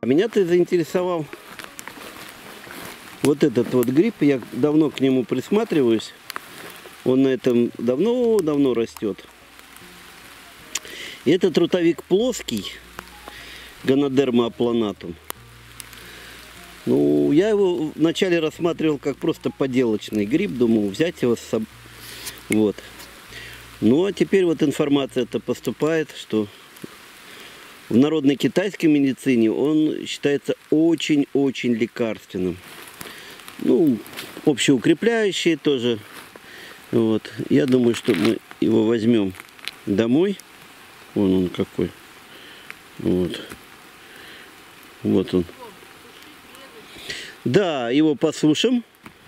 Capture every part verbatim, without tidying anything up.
Меня-то заинтересовал вот этот вот гриб. Я давно к нему присматриваюсь. Он на этом давно-давно растет. И это трутовик плоский, Гонодерма апланатум. Ну, я его вначале рассматривал как просто поделочный гриб. Думал взять его с собой. Вот. Ну, а теперь вот информация-то поступает, что в народной китайской медицине он считается очень-очень лекарственным. Ну, общеукрепляющий тоже. Вот. Я думаю, что мы его возьмем домой. Вон он какой. Вот. Вот он. Да, его посушим.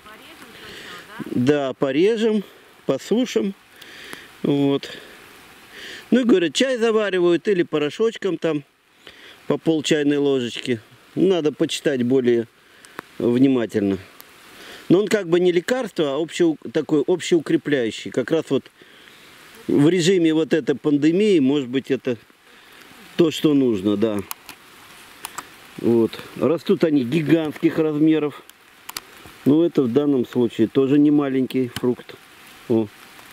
Да, порежем, посушим. Вот. Ну и говорят, чай заваривают или порошочком там по пол чайной ложечки. Надо почитать более внимательно. Но он как бы не лекарство, а общее, такой общеукрепляющий. Как раз вот в режиме вот этой пандемии, может быть, это то, что нужно, да. Вот. Растут они гигантских размеров. Но это в данном случае тоже не маленький фрукт. О.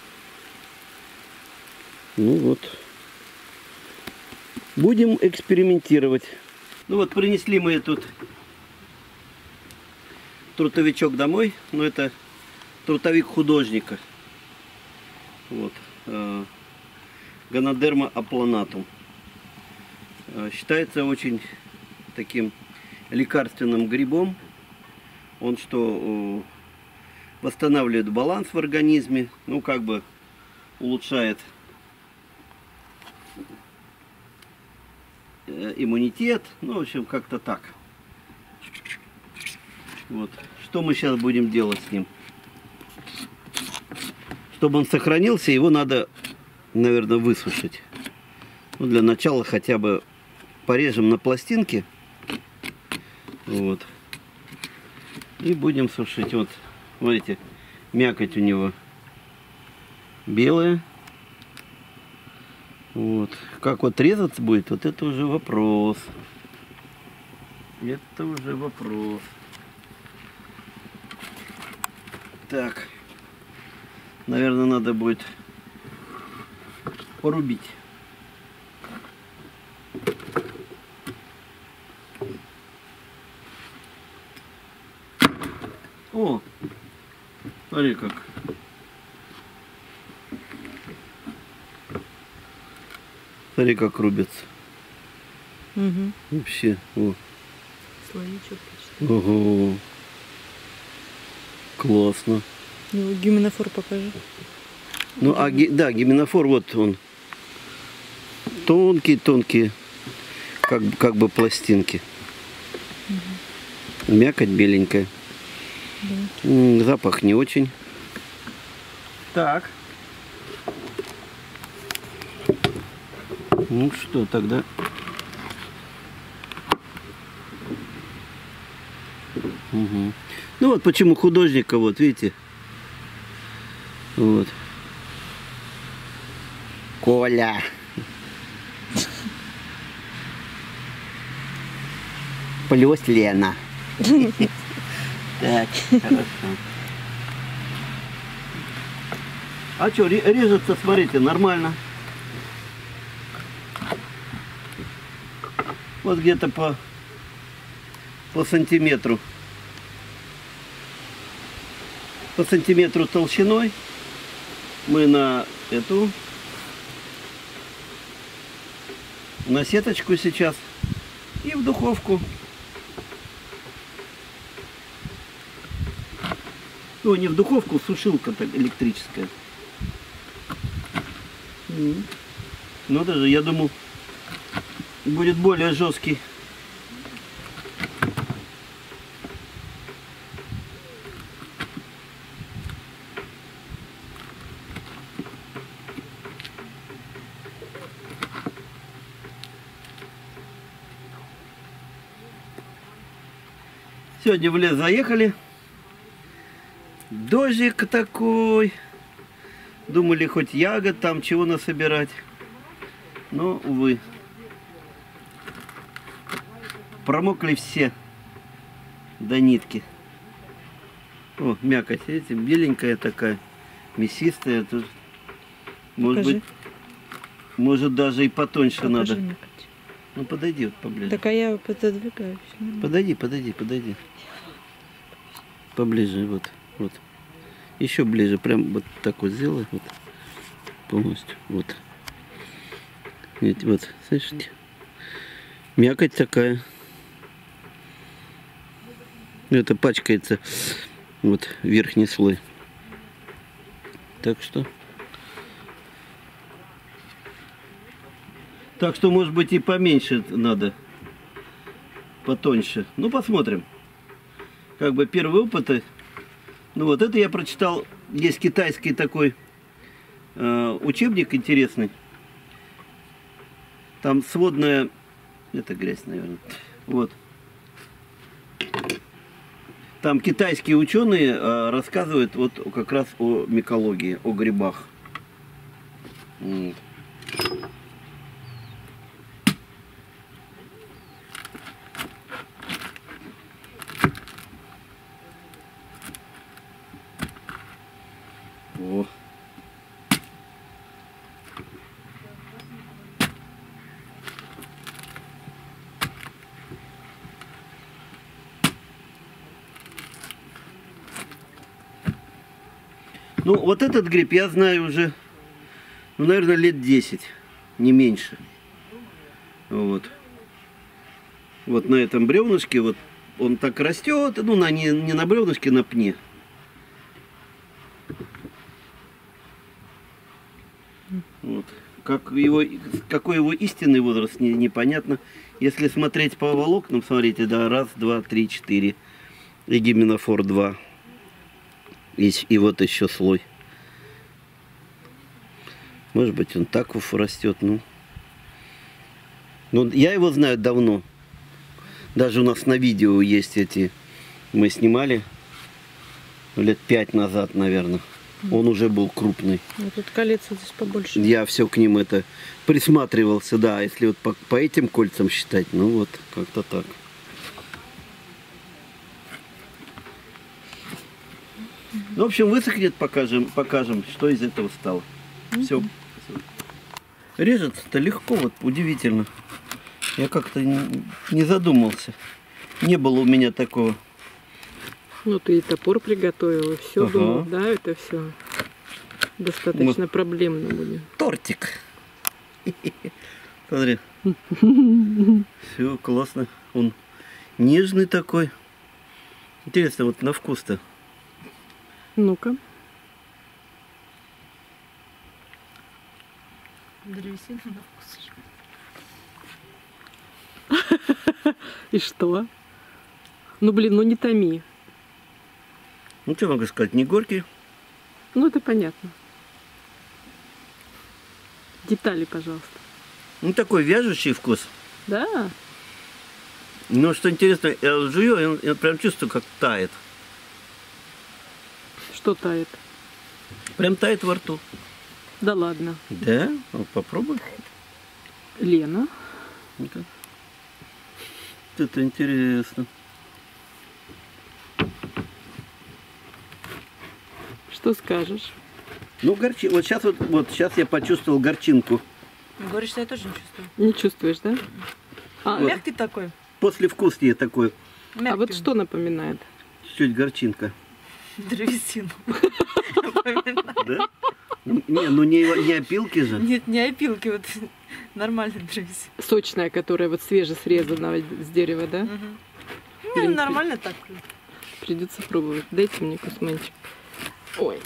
Ну вот. Будем экспериментировать. Ну вот, принесли мы тут трутовичок домой. Но это трутовик художника. Вот. Гонодерма апланатум. Считается очень таким лекарственным грибом. Он что, восстанавливает баланс в организме. Ну, как бы улучшает иммунитет, ну, в общем, как-то так. Вот. Что мы сейчас будем делать с ним? Чтобы он сохранился, его надо, наверное, высушить. Ну, для начала хотя бы порежем на пластинки. Вот. И будем сушить. Вот, смотрите, мякоть у него белая. Вот. Как вот резаться будет, вот это уже вопрос. Это уже вопрос. Так. Наверное, надо будет порубить. О, смотри как. Смотри, как рубится. Угу. Вообще. О. Слоичок почти. Ого. Классно. Его гименофор покажи. Ну, а да, гименофор, вот он. Тонкие-тонкие, как, как бы пластинки. Угу. Мякоть беленькая. Да. Запах не очень. Так. Ну что, тогда... Угу. Ну вот почему художника, вот видите. Вот. Коля. Плюс Лена. Так, хорошо. А что, режется, смотрите, нормально. Вот где-то по, по сантиметру. По сантиметру толщиной мы на эту, на сеточку сейчас и в духовку. Ну, не в духовку, сушилка электрическая. Ну, даже, я думаю, будет более жесткий. Сегодня в лес заехали. Дождик такой. Думали, хоть ягод там, чего насобирать. Но, увы. промокли все до нитки. О, мякоть, видите, беленькая такая, мясистая. Тут, может Покажи. быть, может даже и потоньше Покажи надо. мякоть. Ну подойди вот поближе. Так а я пододвигаюсь. Подойди, подойди, подойди. Поближе, вот, вот. Еще ближе, прям вот так вот сделай, вот. Полностью, вот. Видите, вот, слышите? Мякоть такая. Это пачкается, вот, верхний слой. Так что... Так что, может быть, и поменьше надо. Потоньше. Ну, посмотрим. Как бы первый опыт. Ну, вот это я прочитал. Есть китайский такой э, учебник интересный. Там сводная... Это грязь, наверное. Вот. Там китайские ученые э, рассказывают вот как раз о микологии, о грибах. Вот. О. Ну, вот этот гриб я знаю уже, ну, наверное, лет десять, не меньше. Вот. Вот на этом бревнышке, вот он так растет, ну, на, не, не на бревнышке, на пне. Вот. Как его, какой его истинный возраст, не, непонятно. Если смотреть по волокнам, смотрите, да, раз, два, три, четыре. И гименофор два. И, и вот еще слой. Может быть, он так растет, ну. Ну, я его знаю давно. Даже у нас на видео есть эти. Мы снимали лет пять назад, наверное. Он уже был крупный. Ну, тут колец здесь побольше. Я все к ним это присматривался, да. Если вот по, по этим кольцам считать, ну вот, как-то так. Ну, в общем, высохнет, покажем, покажем, что из этого стало. Все. Режется-то легко, вот удивительно. Я как-то не, не задумался. Не было у меня такого. Ну, ты и топор приготовил, и все Ага. думал, да, это все достаточно Вот. проблемно будет. Тортик. Смотри. Все, классно. Он нежный такой. Интересно, вот на вкус-то. Ну-ка. Древесина на вкус. И что? Ну, блин, ну не томи. Ну, что могу сказать, не горький. Ну, это понятно. Детали, пожалуйста. Ну, такой вяжущий вкус. Да? Но что интересно, я жую, и он- я прям чувствую, как тает. Что тает? Прям тает во рту. Да ладно. Да? Ну, попробуй. Лена. Ну-ка. Это интересно. Что скажешь? Ну, горчи. Вот сейчас вот, вот сейчас я почувствовал горчинку. Говоришь, что я тоже не чувствую. Не чувствуешь, да? А, Вот. Мягкий такой. Послевкусие такое. Мягкий. а вот что напоминает? Чуть горчинка. Древесину. Да? Не, ну не, не опилки же. Нет, не опилки, вот нормальная древесина. Сочная, которая вот свежесрезанная с дерева, да? Мгм. Блин, Не, нормально так. Придется пробовать. Дайте мне кусманчик. Ой.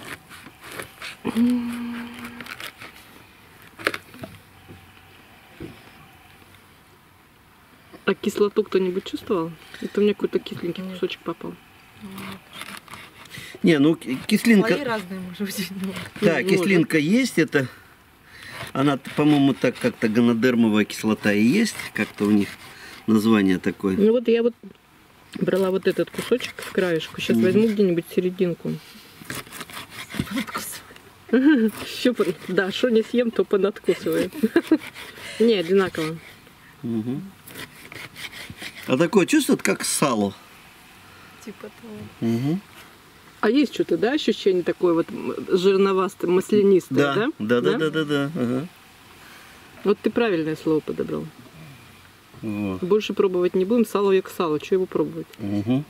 А кислоту кто-нибудь чувствовал? Это мне какой-то кисленький Нет. кусочек попал. Не, ну ки- кислинка. Слои разные, может быть. ну. Да, Ну, кислинка есть, это. Она, по-моему, так как-то гонодермовая кислота и есть, как-то у них название такое. Ну вот я вот брала вот этот кусочек в краешку. Сейчас возьму где-нибудь серединку. Щупан. Да, что не съем, то понадкусывает. Не, одинаково. Мгм. А такое чувствует, как сало. Типа того. Угу. А есть что-то, да, ощущение такое вот жирновастое, маслянистое, да? Да, да, да, да, да, да. Ага. Вот ты правильное слово подобрал. Вот. Больше пробовать не будем, сало як сало, что его пробовать? Угу.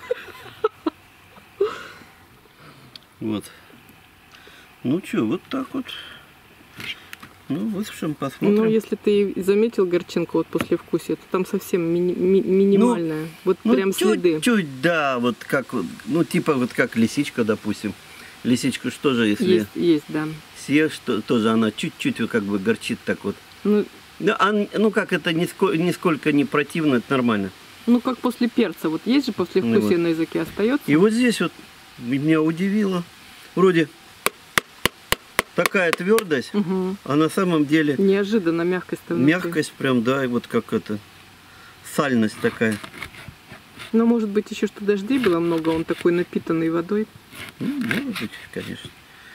Вот. Ну что, вот так вот. Ну, высушим, посмотрим. Ну, если ты и заметил горчинку вот после вкусия, то там совсем мини- ми- минимальная. Вот Ну, прям следы. чуть-чуть, да, вот как, вот, ну, типа вот как лисичка, допустим. Лисичка что же, если Есть, есть, да. съешь, то тоже она чуть-чуть вот как бы горчит так вот. Ну, Ну, а, ну как это нисколько, нисколько не противно, это нормально. ну, как после перца. Вот есть же после Ну вкусия вот. на языке остается. И вот здесь вот меня удивило. Вроде такая твердость, Угу. а на самом деле Неожиданно мягкость внутри. мягкость прям, да, и вот как это, сальность такая. Но может быть еще что дождей было много, он такой напитанный водой. Ну, может быть, конечно.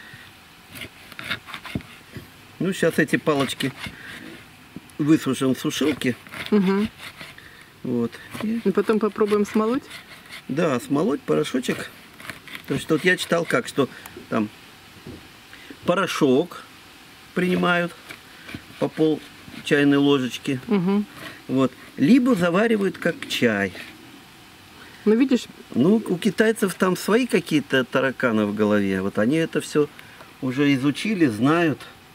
Ну, сейчас эти палочки высушим в сушилке. Угу. Вот. И, И потом попробуем смолоть. да, смолоть порошочек. То есть вот я читал как, что там порошок принимают по пол чайной ложечки. Угу. Вот. Либо заваривают как чай. Ну, видишь, Ну, у китайцев там свои какие-то тараканы в голове. Вот они это все уже изучили, знают.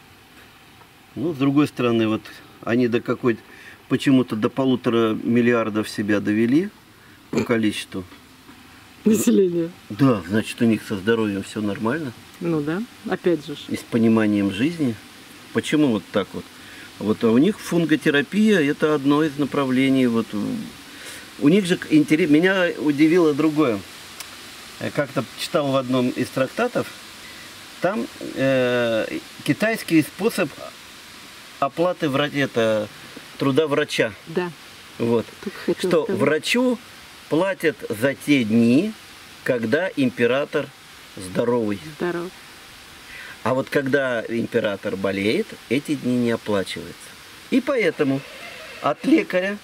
Ну, с другой стороны, вот они до какой-то, почему-то до полутора миллиардов себя довели по количеству. население. Да, значит, у них со здоровьем все нормально. Ну да, опять же. ж. И с пониманием жизни. Почему вот так вот? Вот, а у них фунготерапия – это одно из направлений. Вот. У них же интерес... Меня удивило другое. Я как-то читал в одном из трактатов, там э, китайский способ оплаты вра... это, труда врача. Да. Вот. только хотела Что сказать. врачу платят за те дни, когда император здоровый. Здорово. А вот когда император болеет, эти дни не оплачиваются. И поэтому от лекаря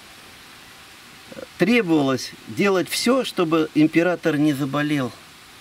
требовалось делать все, чтобы император не заболел.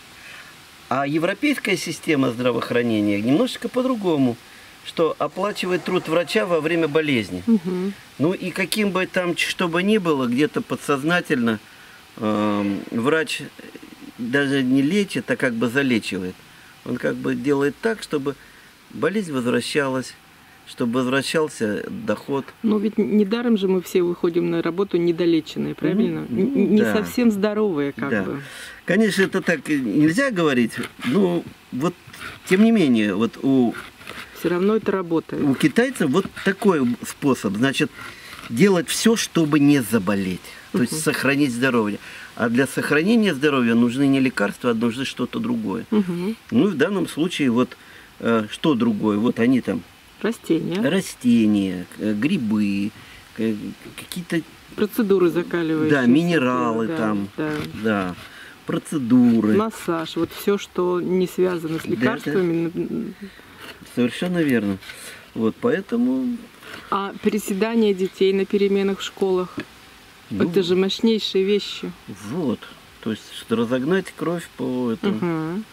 А европейская система здравоохранения немножечко по-другому, что оплачивает труд врача во время болезни. Угу. Ну и каким бы там что бы ни было, где-то подсознательно э, врач даже не лечит, а как бы залечивает. Он как бы делает так, чтобы болезнь возвращалась, чтобы возвращался доход. Но ведь недаром же мы все выходим на работу недолеченные, правильно? Ну, Н- Не да. совсем здоровые, как Да. бы. Конечно, это так нельзя говорить, но вот тем не менее, вот у, Все равно это работает. у китайцев вот такой способ, значит, делать все, чтобы не заболеть, то есть Мгм. сохранить здоровье. А для сохранения здоровья нужны не лекарства, а нужны что-то другое. Угу. Ну и в данном случае вот э, что другое? Вот они там Растения. растения, э, грибы, э, какие-то, Процедуры закаливающие. да, минералы да, там, да. да, процедуры. Массаж. Вот все, что не связано с Да, лекарствами. н- Совершенно верно. Вот поэтому А переседание детей на переменах в школах. ну, Это же мощнейшие вещи. вот. То есть что разогнать кровь по этому. Угу.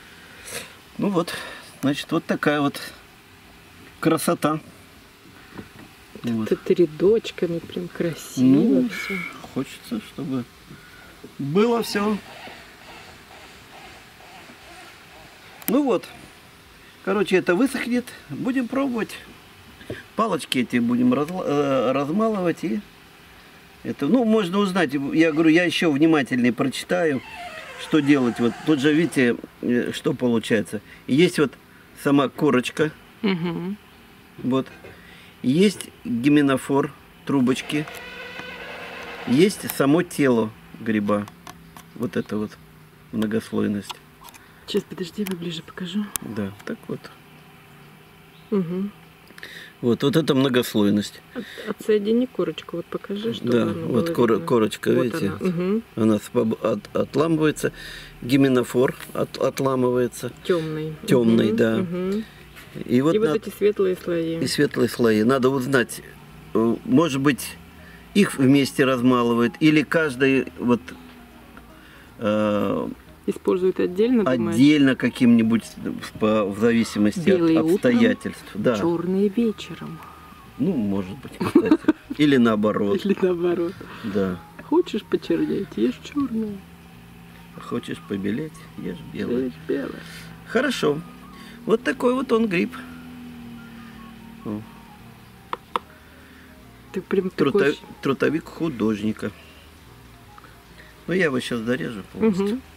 Ну вот, значит, вот такая вот красота. Вот. Это рядочками прям красиво Ну, все. Хочется, чтобы было все. Ну вот. Короче, это высохнет. Будем пробовать. Палочки эти будем разла- э, размалывать и это, ну, можно узнать. Я говорю, я еще внимательнее прочитаю, что делать. Вот тут же, видите, э, что получается. Есть вот сама корочка, Угу. вот. Есть гименофор, трубочки. Есть само тело гриба. Вот это вот многослойность. Сейчас, подожди, я ближе покажу. Да, так вот. Угу. Вот, вот это многослойность. От, отсоедини корочку, вот покажи, что Да, оно вот было кор- видно. корочка, Вот видите? она. Угу. Она споб- от- отламывается. Гименофор от- отламывается. Темный. Темный, Мгм, да. мгм. И вот, И вот над- эти светлые слои. и светлые слои. Надо узнать, э, может быть, их вместе размалывают, или каждый вот э, Используют отдельно, думаешь? отдельно каким-нибудь в, по- в зависимости Белые от утром, обстоятельств. Да. Черные вечером. Ну, может быть, кстати. Или наоборот. Или наоборот. Да. Хочешь почернеть, ешь черное. Хочешь побелеть, ешь белый. Ешь белое. Хорошо. Вот такой вот он гриб. О, Ты прям Труто- такой... Трутовик художника. Ну, я его сейчас дорежу полностью. Мгм.